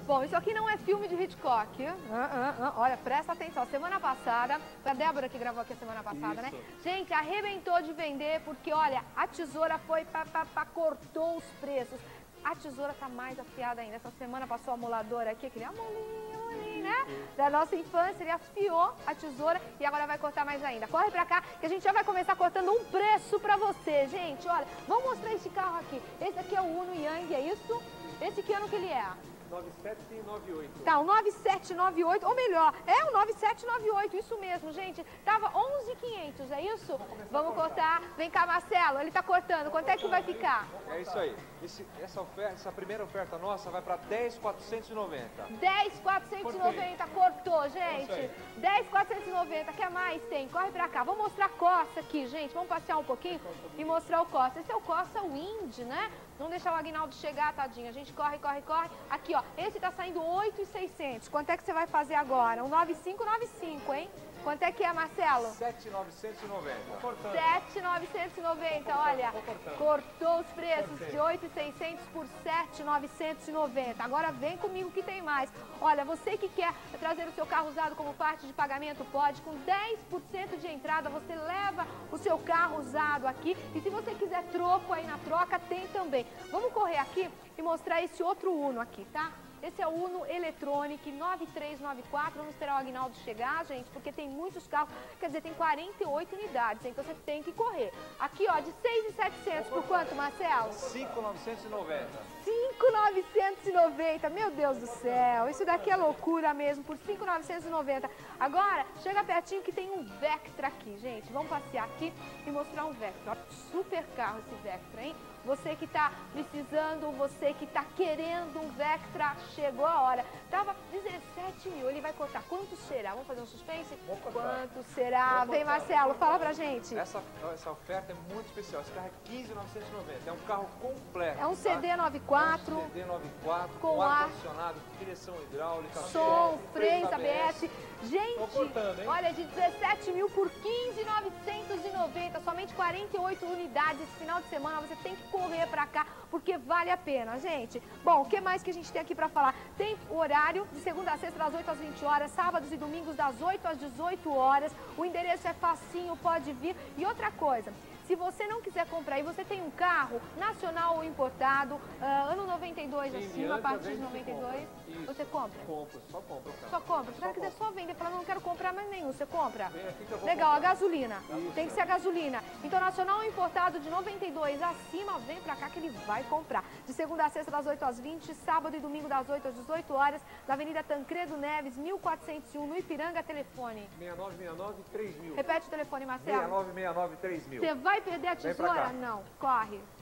Bom, isso aqui não é filme de Hitchcock. Olha, presta atenção. Semana passada, foi a Débora que gravou aqui a semana passada, né? Gente, arrebentou de vender porque, olha, a tesoura foi cortou os preços. A tesoura tá mais afiada ainda. Essa semana passou o amolador aqui, aquele amolinho, né? Da nossa infância, ele afiou a tesoura e agora vai cortar mais ainda. Corre pra cá que a gente já vai começar cortando um preço pra você, gente. Olha, vamos mostrar esse carro aqui. Esse aqui é o Uno Yang, é isso? Esse que ano que ele é? 9798. Tá, o 9798, ou melhor, é o 9798, isso mesmo, gente. Tava 11.500, é isso? Vamos cortar. Vem cá, Marcelo, ele tá cortando. Quanto é que vai ficar? É isso aí. Essa primeira oferta nossa vai para 10.490. 10.490, cortou, gente. 10.490, quer mais? Tem, corre pra cá. Vamos mostrar a Corsa aqui, gente. Vamos passear um pouquinho e mostrar o Corsa. Esse é o Corsa Wind, né? Não deixar o Aguinaldo chegar, tadinho. A gente corre, corre, corre. Aqui, ó, esse tá saindo 8.600. Quanto é que você vai fazer agora? Um 9595, hein? Quanto é que é, Marcelo? 7.990. 7.990, olha, cortou os preços de 8.600 por 7.990. Agora vem comigo que tem mais. Olha, você que quer trazer o seu carro usado como parte de pagamento, pode. Com 10% de entrada, você leva o seu carro usado aqui. E se você quiser troco aí na troca, tem também. Vamos correr aqui e mostrar esse outro Uno aqui, tá? Esse é o Uno Electronic 9394, vamos esperar o Aguinaldo chegar, gente, porque tem muitos carros, quer dizer, tem 48 unidades, então você tem que correr. Aqui, ó, de 6.700 por quanto, Marcelo? 5.990. 5.990, meu Deus do céu, isso daqui é loucura mesmo, por 5.990. Agora, chega pertinho que tem um Vectra aqui, gente, vamos passear aqui e mostrar um Vectra. Olha, super carro esse Vectra, hein? Você que está precisando, você que está querendo um Vectra, chegou a hora. Tava 17 mil, ele vai cortar. Quanto será? Vamos fazer um suspense? Quanto será? Vem, Marcelo, fala pra gente. Essa oferta é muito especial. Esse carro é 15.990. É um carro completo. É um CD94. Um CD94 com ar-condicionado, direção hidráulica, som, freios, ABS. Gente, cortando, hein? olha, de 17 mil por 15.990, somente 48 unidades esse final de semana. Você tem que correr pra cá, porque vale a pena, gente. Bom, o que mais que a gente tem aqui pra falar? Tem o horário de segunda a sexta, das 8 às 20 horas, sábados e domingos, das 8 às 18 horas. O endereço é facinho, pode vir. E outra coisa, se você não quiser comprar e você tem um carro nacional ou importado, ano 92 acima, a partir de 92, você compra? Compro, só compra o carro. Só compra. Se o cara quiser só vender, falar, não quero comprar mais nenhum, você compra? Vem aqui que eu vou Legal, comprar. a gasolina. Isso. Tem que ser a gasolina. Então, nacional ou importado de 92 acima, vem pra cá que ele vai comprar. De segunda a sexta, das 8 às 20, sábado e domingo, das 8 às 18 horas, na Avenida Tancredo Neves, 1401, no Ipiranga, telefone. 6969-3000. Repete o telefone, Marcelo. 6969-3000. Você vai perder a tesoura? Não, corre.